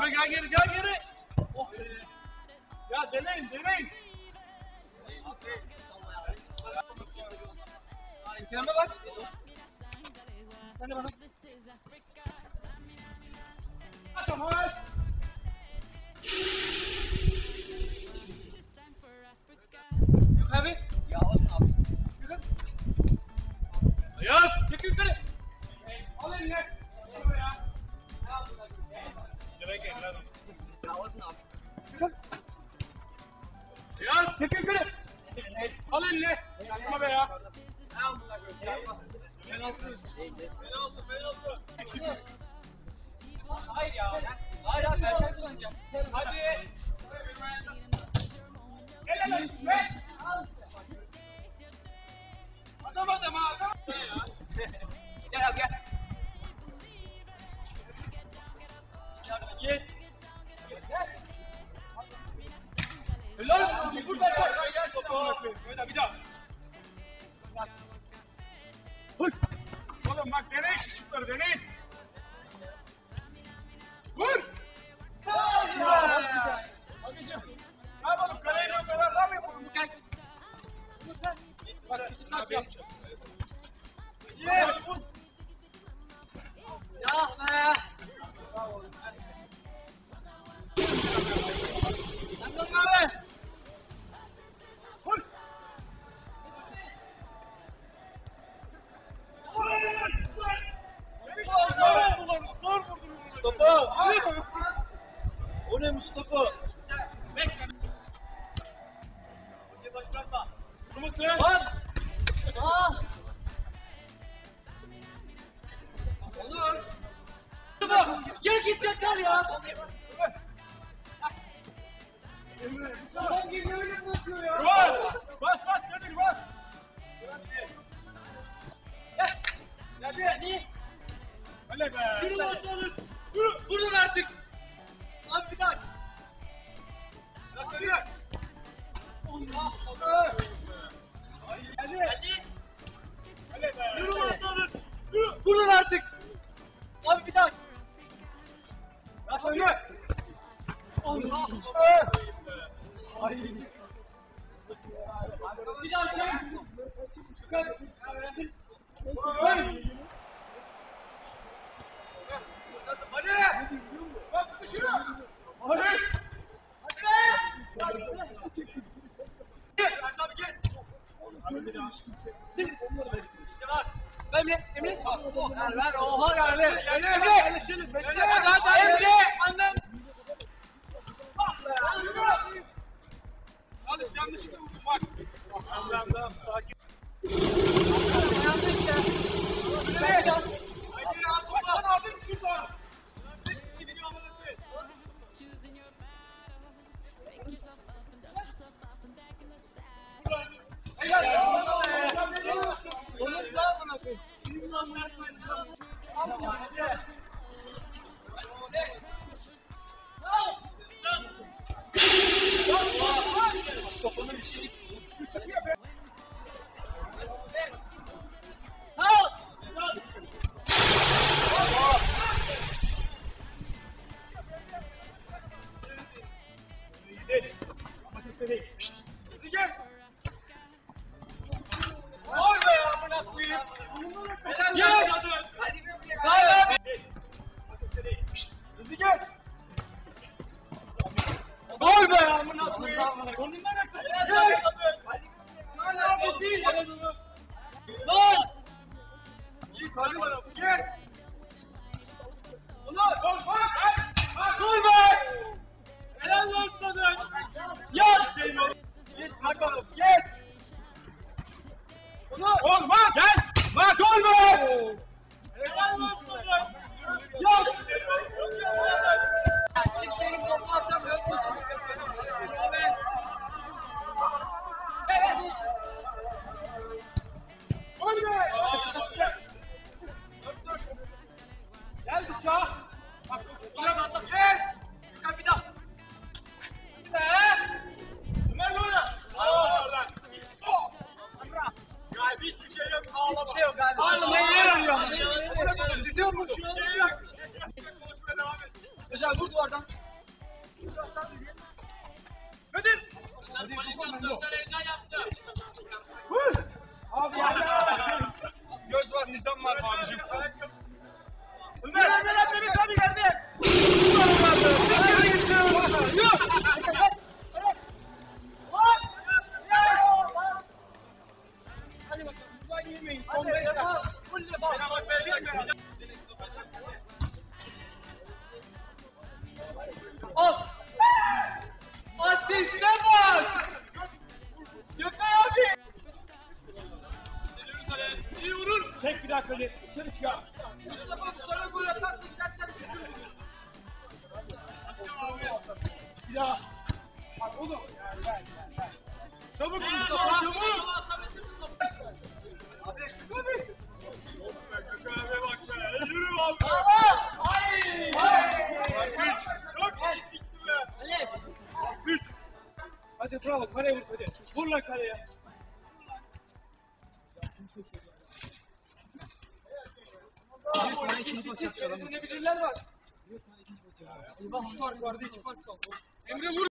Gel geri gel geri. Oh be. Ya deneyin. Kendime bak. Sen de bana. Tamam. Abi. Ya abi. Yürü. Ayaz. Çık yukarı. Al eline. Direkt evladım. Ya abi. Ayaz. Çık yukarı. Al eline. Yapma be ya. Penaltı. Hayır ya. Hayır ben kullanacağım. Hadi. Gel. Adam. Gel abi gel. Git. Helal. Buradan gel topu. Bir daha. Vur. Oğlum bak deneyin şu şutları deneyin. Vur. Bakacağım. Ne yapalım kaleyle beraber yapalım bu gel. Bak çekim yapacağız. Ya be. Sen abi. Vur. Zor vurdun. Mustafa! O ne Mustafa? Bekle. Baş bırakma. Var. Olur. Gel git yeter ya. Sen gibi öyle bakıyor ya. Bas Kadir bas. Hadi. Öyle be. Yürü ortalık. Vurun artık. Abi bir daha. Hadi. Yürü ortalık. Vurun artık. Abi bir daha. Hadi. Allah. Ay. Bir daha çek. Çıkar. Hadi. Bak şunu. Hadi. Hadi. Gel. Abi gel. İşte var. Emre. Ver oha yani. Emre. Hadi. Emre. Annem. Yanlış yanlışlıkla vurdum bak. Allah'ım sakin. Yanlış ya. Hadi abi şurada. Mustafa'nın işi Hadi gel. Gol be ya amına koyayım. Gel. Hadi be. Hadi gel. Gol be ya amına koyayım. Sonundan akıl. Gel. Hala bu değil. Lan. İyi kalbi var abi. Gel. Ulan gol bak. Gol be. Helal olsun sana. Ya şey mi? Git bakalım. Gel. Olmaz. Gel. Bak gol be. nizam var mı abicim? Ömer Mehmet abi geldi. Hadi bakalım. Ulan yemeyin. Son 5 dakika. Asiste bak! Gökhan abi! İyi vurur! Çek bir dakika öyle. Dışarı çıkar. Mustafa bu sana gol atarsa giderken düşürür. Bir daha. Çabuk Mustafa, çabuk! Gökhan abiye bak be. Yürü abi. Ay! 3, 4 kişi sikti be. 3. Hadi bravo, kaleye vur hadi. Vur lan kaleye. Bir tane ikinci pas yaptı adam. Bilirler bak. Eyvah, şu fark vardı, 2 pas kaldı. Emre vur!